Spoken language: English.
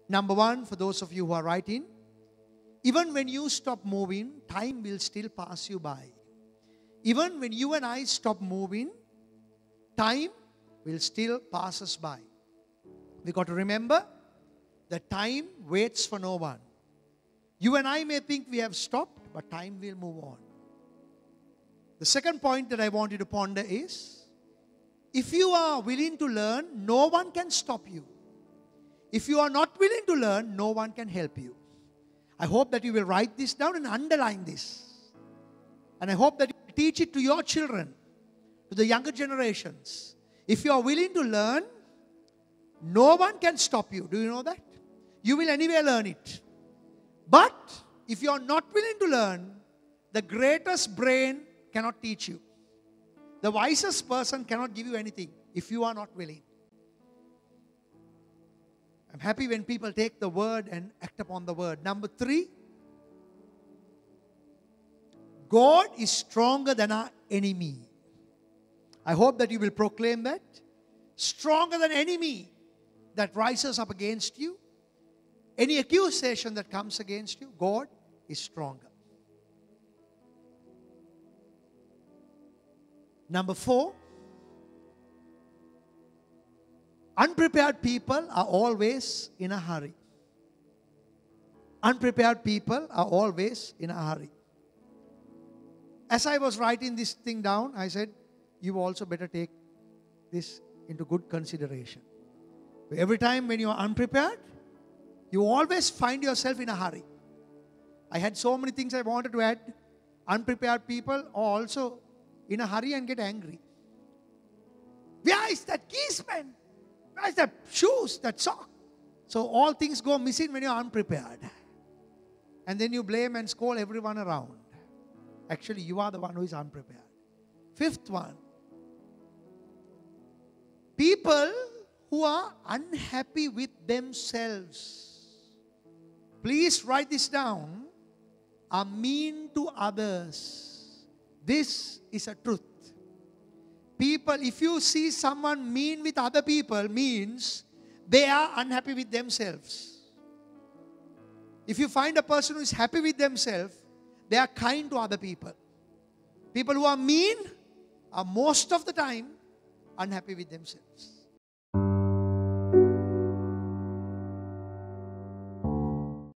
Number one, for those of you who are writing, even when you stop moving, time will still pass you by. Even when you and I stop moving, time will still pass us by. We got to remember that time waits for no one. You and I may think we have stopped, but time will move on. The second point that I want you to ponder is, if you are willing to learn, no one can stop you. If you are not willing to learn, no one can help you. I hope that you will write this down and underline this. And I hope that you will teach it to your children, to the younger generations. If you are willing to learn, no one can stop you. Do you know that? You will anyway learn it. But if you are not willing to learn, the greatest brain cannot teach you. The wisest person cannot give you anything if you are not willing. I'm happy when people take the word and act upon the word. Number 3, God is stronger than our enemy. I hope that you will proclaim that. Stronger than enemy that rises up against you. Any accusation that comes against you, God is stronger. Number 4, unprepared people are always in a hurry. Unprepared people are always in a hurry. As I was writing this thing down, I said, you also better take this into good consideration. Every time when you are unprepared, you always find yourself in a hurry. I had so many things I wanted to add. Unprepared people are also in a hurry and get angry. Where is that keys, man? Where is that shoes, that sock? So all things go missing when you are unprepared. And then you blame and scold everyone around. Actually, you are the one who is unprepared. 5th one. People who are unhappy with themselves. Please write this down. Are mean to others. This is a truth. People, if you see someone mean with other people, means they are unhappy with themselves. If you find a person who is happy with themselves, they are kind to other people. People who are mean are most of the time unhappy with themselves.